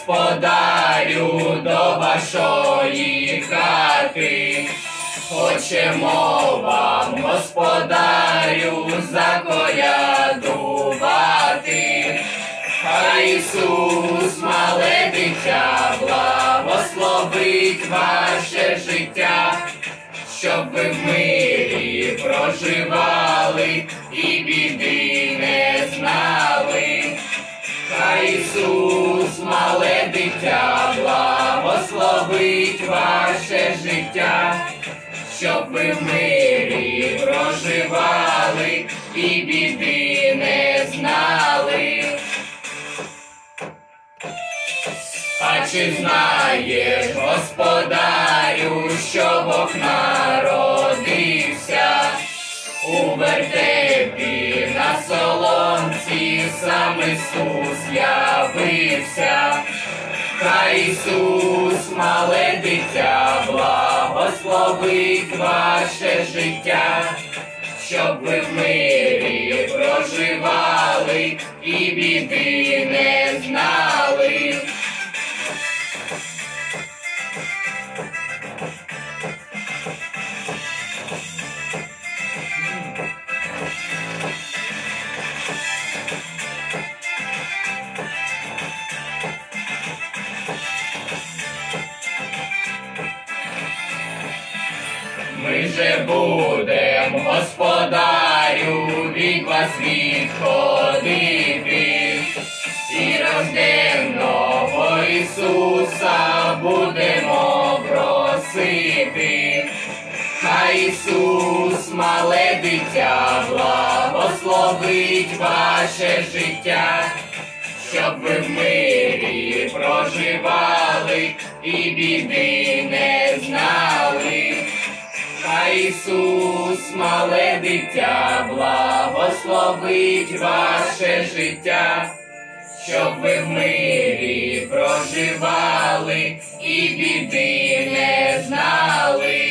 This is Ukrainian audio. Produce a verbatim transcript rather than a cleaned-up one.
господарю, до вашої хати. Хочемо вам, господарю, заколядувати. Хай Ісус, мале дитя, благословить ваше життя, щоб ви в мирі проживали і біди не знали. Хай Ісус, мале дитя, благословить ваше життя, щоб ви в мирі проживали і біди не знали. А чи знаєш, господарю, що Бог народився? У вертепі на соломці сам Ісус явився. Хай Ісус, мале дитя, благословить ваше життя, щоб ви в мирі проживали і біди не знали. Ми же будем, господарю, від вас відходити, і рожденного Ісуса будемо просити. Хай Ісус, мале дитя, благословить ваше життя, щоб ви в мирі проживали і біди не знали. Хай Ісус, мале дитя, благословить ваше життя, щоб ви в мирі проживали і біди не знали.